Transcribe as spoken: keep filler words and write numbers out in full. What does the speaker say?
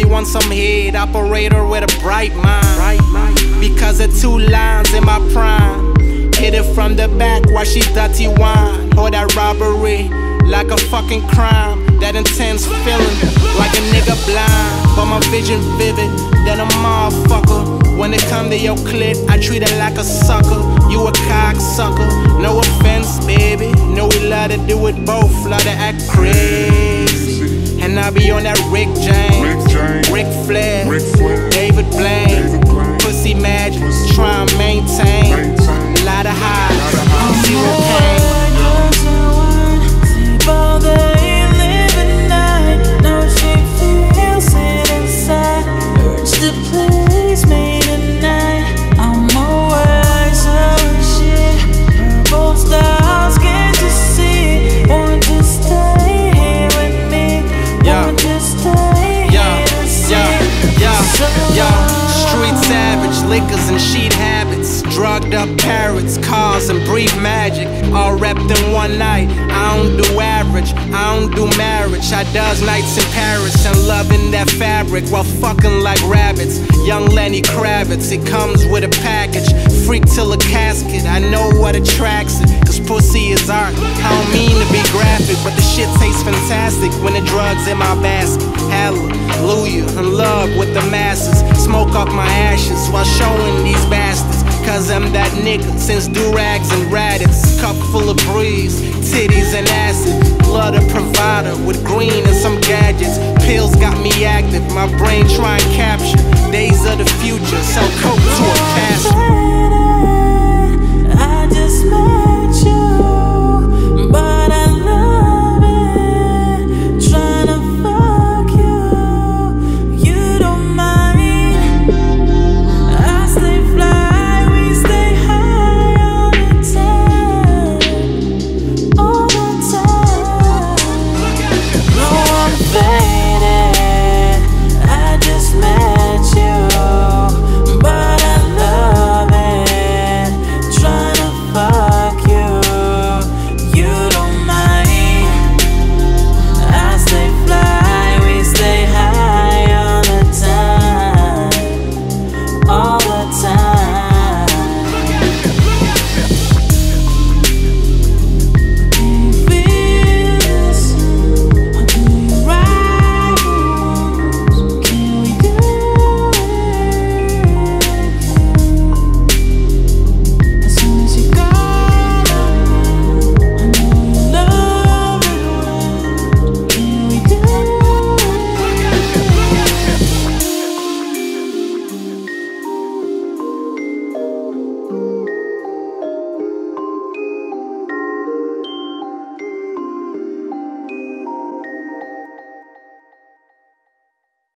want some head, operator with a bright mind. Because of two lines in my prime. Hit it from the back while she dirty wine. Or that robbery, like a fucking crime. That intense feeling, like a nigga blind. But my vision vivid, than a motherfucker. When it come to your clit, I treat it like a sucker. You a cocksucker, no offense, baby. Know we love to do it both, love to act crazy. And I be on that Rick James, Rick Flair, David Blaine, Pussy Magic, try and maintain. A lot of highs, zero pain. Liquors and sheet habits, drugged up parrots, cars and breathe magic, all wrapped in one night. I don't do average, I don't do marriage. I does nights in Paris and loving that fabric while fucking like rabbits. Young Lenny Kravitz, it comes with a package. Freak till a casket, I know what attracts it. Cause pussy is art, I don't mean to be graphic, but the shit tastes fantastic when the drugs in my basket. Hallelujah, in love with the masses. Smoke up my ashes while showing these bastards. Cause I'm that nigga since do-rags and radits. Cup full of breeze, titties and acid. Blood a provider with green and some gadgets. Pills got me active, my brain trying capture days of the future. Sell coke to a